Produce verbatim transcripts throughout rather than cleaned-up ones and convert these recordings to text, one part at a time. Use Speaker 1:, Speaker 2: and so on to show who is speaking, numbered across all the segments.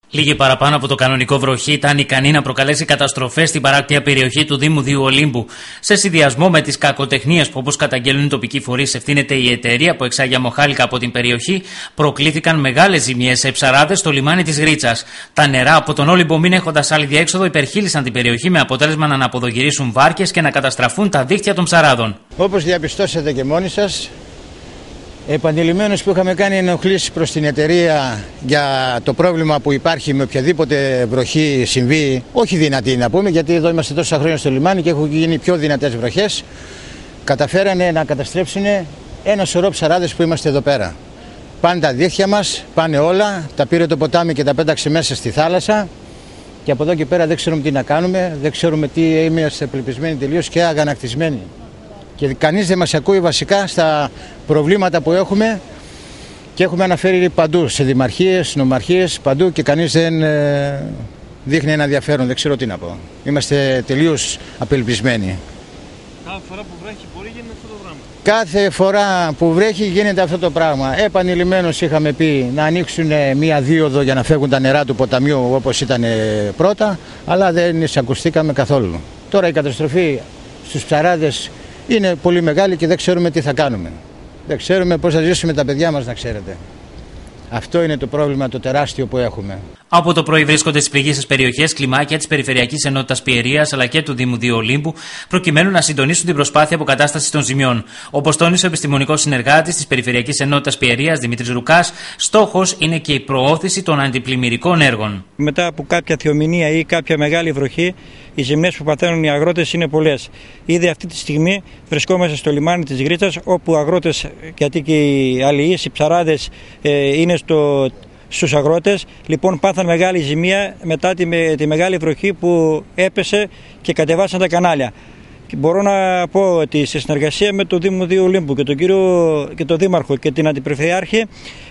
Speaker 1: Λίγη παραπάνω από το κανονικό βροχή ήταν ικανή να προκαλέσει καταστροφές στην παράκτια περιοχή του Δήμου Δίου Ολύμπου. Σε συνδυασμό με τις κακοτεχνίες που, όπως καταγγέλνουν οι τοπικοί φορείς, ευθύνεται η εταιρεία που εξάγει αμμοχάλικα από την περιοχή, προκλήθηκαν μεγάλες ζημιές σε ψαράδες στο λιμάνι της Γρίτσας. Τα νερά από τον Όλυμπο, μην έχοντας άλλη διέξοδο, υπερχείλησαν την περιοχή με αποτέλεσμα να αναποδογυρίσουν βάρκες και να καταστραφούν τα δίχτυα των ψαράδων.
Speaker 2: Όπως διαπιστώσατε και μόνοι σας, επανειλημμένως που είχαμε κάνει ενοχλήσεις προς την εταιρεία για το πρόβλημα που υπάρχει με οποιαδήποτε βροχή συμβεί, όχι δυνατή να πούμε, γιατί εδώ είμαστε τόσα χρόνια στο λιμάνι και έχουν γίνει πιο δυνατές βροχές, καταφέρανε να καταστρέψουν ένα σωρό ψαράδες που είμαστε εδώ πέρα. Πάνε τα δίχτυα μας, πάνε όλα, τα πήρε το ποτάμι και τα πέταξε μέσα στη θάλασσα και από εδώ και πέρα δεν ξέρουμε τι να κάνουμε, δεν ξέρουμε τι, είμαστε απελπισμένοι τελείως και αγανακτισμένοι. Και κανείς δεν μας ακούει βασικά στα προβλήματα που έχουμε και έχουμε αναφέρει παντού, σε δημαρχίες, νομαρχίες, παντού και κανείς δεν ε, δείχνει ένα ενδιαφέρον, δεν ξέρω τι να πω. Είμαστε τελείως απελπισμένοι.
Speaker 3: Κάθε φορά που βρέχει μπορεί γίνεται αυτό το πράγμα.
Speaker 2: Κάθε φορά που βρέχει γίνεται αυτό το πράγμα. Επανειλημμένως είχαμε πει να ανοίξουν μία δίωδο για να φεύγουν τα νερά του ποταμιού όπως ήταν πρώτα, αλλά δεν εισακουστήκαμε καθόλου. Τώρα η καταστροφή στους ψαράδες είναι πολύ μεγάλη και δεν ξέρουμε τι θα κάνουμε. Δεν ξέρουμε πώς θα ζήσουμε τα παιδιά μας, να ξέρετε. Αυτό είναι το πρόβλημα το τεράστιο που έχουμε.
Speaker 1: Από το πρωί βρίσκονται στις πληγείσες περιοχές κλιμάκια της Περιφερειακής Ενότητας Πιερίας αλλά και του Δήμου Δίου Ολύμπου, προκειμένου να συντονίσουν την προσπάθεια αποκατάστασης των ζημιών. Όπως τόνισε ο επιστημονικός συνεργάτης της Περιφερειακής Ενότητας Πιερίας, Δημήτρης Ρουκάς, στόχος είναι και η προώθηση των αντιπλημμυρικών έργων.
Speaker 4: Μετά από κάποια θεομηνία ή κάποια μεγάλη βροχή, οι ζημιές που παθαίνουν οι αγρότες είναι πολλές. Ήδη αυτή τη στιγμή βρισκόμαστε στο λιμάνι της Γρίτσας, όπου οι αγρότες, γιατί και οι αλληλείς, οι ψαράδες ε, είναι στο. Στους αγρότες, λοιπόν, πάθαν μεγάλη ζημία μετά τη, με, τη μεγάλη βροχή που έπεσε και κατεβάσαν τα κανάλια. Και μπορώ να πω ότι σε συνεργασία με το Δήμο Δίου Ολύμπου και τον κύριο και τον Δήμαρχο και την Αντιπεριφερειάρχη,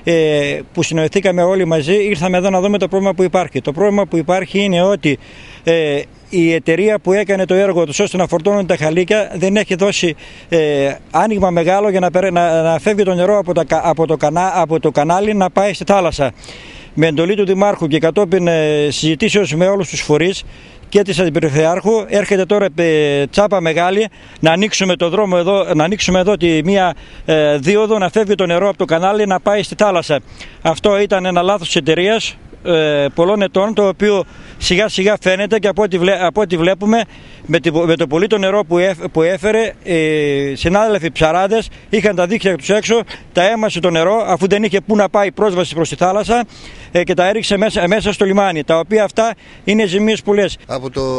Speaker 4: ε, που συνοηθήκαμε όλοι μαζί, ήρθαμε εδώ να δούμε το πρόβλημα που υπάρχει. Το πρόβλημα που υπάρχει είναι ότι ε, η εταιρεία που έκανε το έργο τους ώστε να φορτώνουν τα χαλίκια δεν έχει δώσει ε, άνοιγμα μεγάλο για να, να, να φεύγει το νερό από, τα, από, το κανά, από το κανάλι να πάει στη θάλασσα. Με εντολή του Δημάρχου και κατόπιν ε, συζητήσεως με όλους τους φορείς και της Αντιπεριφερειάρχου, έρχεται τώρα ε, τσάπα μεγάλη να ανοίξουμε το δρόμο εδώ, να ανοίξουμε εδώ τη μία ε, δίωδο, να φεύγει το νερό από το κανάλι να πάει στη θάλασσα. Αυτό ήταν ένα λάθος της εταιρείας ε, πολλών ετών, το οποίο σιγά σιγά φαίνεται και από ό,τι, βλέ, από ό,τι βλέπουμε με, τη, με το πολύ το νερό που, έφ, που έφερε, οι συνάδελφοι ψαράδες είχαν τα δίχτυα τους έξω, τα έμασε το νερό αφού δεν είχε πού να πάει πρόσβαση προς τη θάλασσα ε, και τα έριξε μέσα, μέσα στο λιμάνι, τα οποία αυτά είναι ζημίες πολλές.
Speaker 5: Από το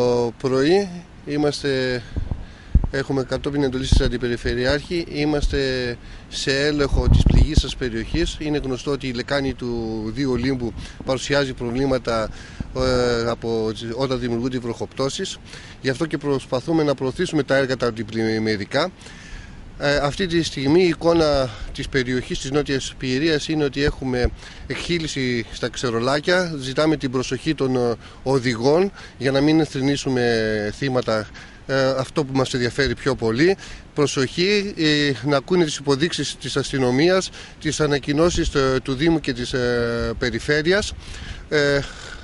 Speaker 5: πρωί είμαστε, έχουμε κατόπιν εντολής της Αντιπεριφερειάρχη, είμαστε σε έλεγχο της πληγείσας περιοχής. Είναι γνωστό ότι η λεκάνη του Δίου Ολύμπου παρουσιάζει προβλήματα ε, από, όταν δημιουργούνται οι βροχοπτώσεις. Γι' αυτό και προσπαθούμε να προωθήσουμε τα έργα τα αντιπλημμυρικά. Ε, αυτή τη στιγμή η εικόνα της περιοχής της Νότιας Πιερίας είναι ότι έχουμε εκχύληση στα ξερολάκια. Ζητάμε την προσοχή των οδηγών για να μην θρηνήσουμε θύματα. Ε, αυτό που μας ενδιαφέρει πιο πολύ, προσοχή ε, να ακούνε τις υποδείξεις της αστυνομίας, τις ανακοινώσεις ε, του Δήμου και της ε, Περιφέρειας. Ε,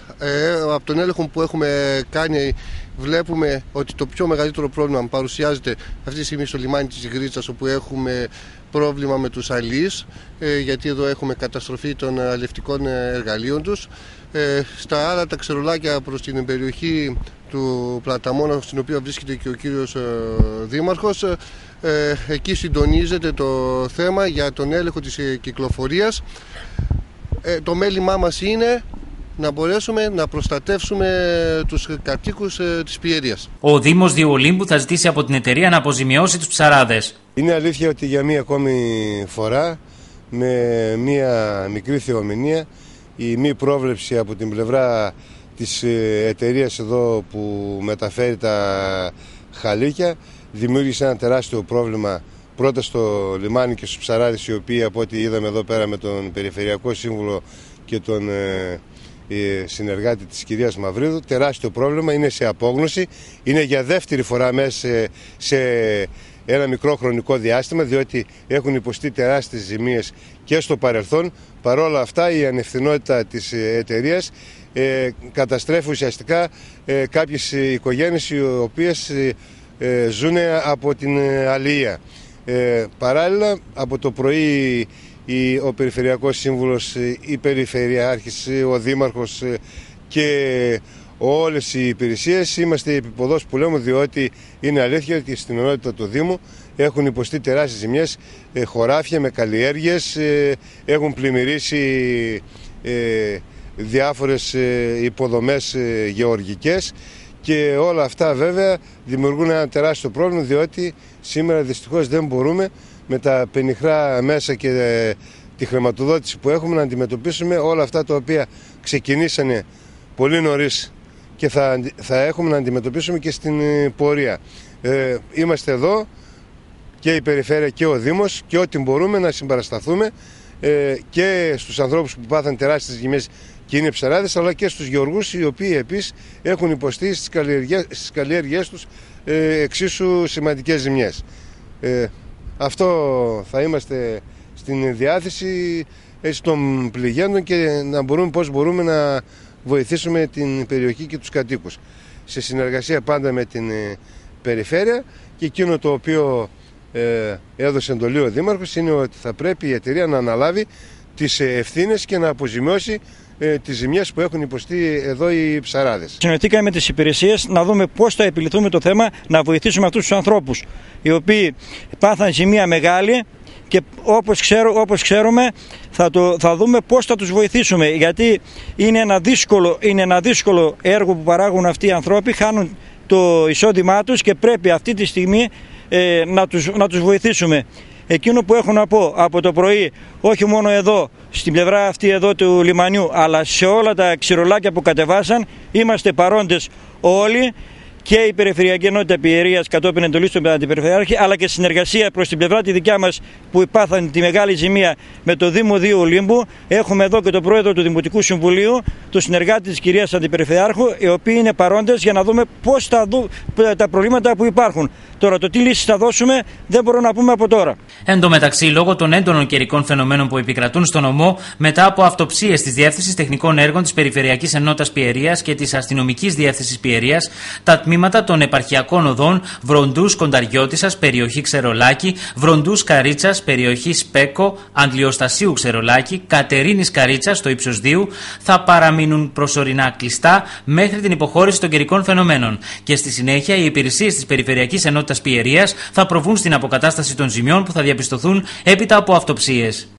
Speaker 5: ε, από τον έλεγχο που έχουμε κάνει βλέπουμε ότι το πιο μεγαλύτερο πρόβλημα παρουσιάζεται αυτή τη στιγμή στο λιμάνι της Γρίτσας, όπου έχουμε πρόβλημα με τους αλείς, ε, γιατί εδώ έχουμε καταστροφή των αλευτικών εργαλείων τους. Ε, στα άλλα τα ξερολάκια προς την περιοχή του Πλαταμόνα, στην οποία βρίσκεται και ο κύριος ε, Δήμαρχος, ε, εκεί συντονίζεται το θέμα για τον έλεγχο της ε, κυκλοφορίας. Ε, το μέλημά μας είναι να μπορέσουμε να προστατεύσουμε τους κατοίκους ε, της Πιερίας.
Speaker 1: Ο Δήμος Δίου Ολύμπου θα ζητήσει από την εταιρεία να αποζημιώσει τους ψαράδες.
Speaker 6: Είναι αλήθεια ότι για μία ακόμη φορά, με μία μικρή θεομηνία, η μη πρόβλεψη από την πλευρά της εταιρείας εδώ που μεταφέρει τα χαλίκια δημιούργησε ένα τεράστιο πρόβλημα πρώτα στο λιμάνι και στους ψαράδες, οι οποίοι, από ό,τι είδαμε εδώ πέρα με τον Περιφερειακό Σύμβουλο και τον ε, ε, συνεργάτη της κυρίας Μαυρίδου, τεράστιο πρόβλημα, είναι σε απόγνωση, είναι για δεύτερη φορά μέσα σε, σε ένα μικρό χρονικό διάστημα, διότι έχουν υποστεί τεράστιες ζημίες και στο παρελθόν. Παρόλα αυτά, η ανευθυνότητα της εταιρείας ε, καταστρέφει ουσιαστικά ε, κάποιες οικογένειες οι οποίες ε, ε, ζουν από την αλληλεία. Ε, παράλληλα, από το πρωί η, ο Περιφερειακός Σύμβουλος, η Περιφερειάρχης, ο Δήμαρχος και όλες οι υπηρεσίες είμαστε επιποδός που λέμε, διότι είναι αλήθεια ότι στην ενότητα του Δήμου έχουν υποστεί τεράστιες ζημιές, ε, χωράφια με καλλιέργειες, ε, έχουν πλημμυρίσει ε, διάφορες ε, υποδομές ε, γεωργικές και όλα αυτά βέβαια δημιουργούν ένα τεράστιο πρόβλημα, διότι σήμερα δυστυχώς δεν μπορούμε με τα πενιχρά μέσα και ε, τη χρηματοδότηση που έχουμε να αντιμετωπίσουμε όλα αυτά τα οποία ξεκινήσανε πολύ νωρίς και θα, θα έχουμε να αντιμετωπίσουμε και στην πορεία. Ε, είμαστε εδώ και η Περιφέρεια και ο Δήμος και ό,τι μπορούμε να συμπαρασταθούμε ε, και στους ανθρώπους που πάθαν τεράστιες ζημιές και είναι ψαράδες, αλλά και στους γεωργούς οι οποίοι επίσης έχουν υποστεί στις καλλιεργίες, στις καλλιέργειές τους ε, εξίσου σημαντικές ζημιές. Ε, αυτό θα είμαστε στην διάθεση έτσι, των πληγέντων και να μπορούμε πώς μπορούμε να βοηθήσουμε την περιοχή και τους κατοίκους. Σε συνεργασία πάντα με την ε, Περιφέρεια, και εκείνο το οποίο ε, έδωσε εντολή ο Δήμαρχος είναι ότι θα πρέπει η εταιρεία να αναλάβει τις ευθύνες και να αποζημιώσει ε, τις ζημιές που έχουν υποστεί εδώ οι ψαράδες.
Speaker 4: Συνοηθήκαμε με τις υπηρεσίες να δούμε πώς θα επιληθούμε το θέμα, να βοηθήσουμε αυτούς τους ανθρώπους οι οποίοι πάθαν ζημία μεγάλη. Και όπως, ξέρω, όπως ξέρουμε θα, το, θα δούμε πώς θα τους βοηθήσουμε, γιατί είναι ένα, δύσκολο, είναι ένα δύσκολο έργο που παράγουν αυτοί οι ανθρώποι, χάνουν το εισόδημά τους και πρέπει αυτή τη στιγμή ε, να, τους, να τους βοηθήσουμε. Εκείνο που έχω να πω από το πρωί, όχι μόνο εδώ, στην πλευρά αυτή εδώ του λιμανιού, αλλά σε όλα τα ξηρολάκια που κατεβάσαν, είμαστε παρόντες όλοι, και η Περιφερειακή Ενότητα Πιερίας κατόπιν εντολής του Αντιπεριφερειάρχη, αλλά και συνεργασία προς την πλευρά τη δικιά μας που υπάθαν τη μεγάλη ζημία με το Δήμο δύο Ολύμπου. Έχουμε εδώ και τον πρόεδρο του Δημοτικού Συμβουλίου, τον συνεργάτη της κυρίας Αντιπεριφερειάρχου, οι οποίοι είναι παρόντες για να δούμε πώς θα δουν τα προβλήματα που υπάρχουν. Τώρα, το τι λύσεις θα δώσουμε δεν μπορούμε να πούμε από τώρα.
Speaker 1: Εν τω μεταξύ, λόγω των έντονων καιρικών φαινομένων που επικρατούν στον νομό, μετά από αυτοψίες της Διεύθυνσης Τεχνικών Έργων της Περιφερειακής Ενότητας Πιερίας και της Αστυνομικής Διεύθυνσης Πιερίας, τα τμήματα των επαρχιακών οδών Βροντούς Κονταριώτισσας, περιοχή Ξερολάκη, Βροντούς Καρίτσας, περιοχή Σπέκο, Αντλιοστασίου Ξερολάκη, Κατερίνης Καρίτσας, στο ύψος Δίου, θα παραμείνουν προσωρινά κλειστά μέχρι την υποχώρηση των καιρικών φαινομένων. Και στη συνέχεια, οι υπηρεσίες της Περιφερειακής Ενότητας Πιερίας θα προβούν στην αποκατάσταση των ζημιών που θα διαπιστωθούν έπειτα από αυτοψίες.